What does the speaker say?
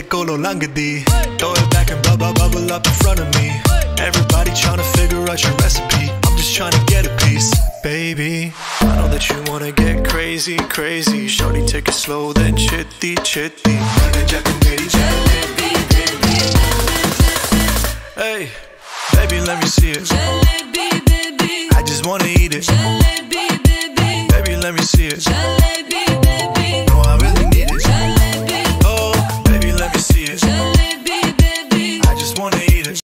kolo langdi. Throw it back and bubble up in front of me. Everybody trying to figure out your recipe. I'm just trying to get a piece. Baby, I know that you wanna get crazy, crazy. Shorty, take it slow, then chitty, chitty. Hey, baby, let me see it. I just wanna eat it. Baby, let me see it.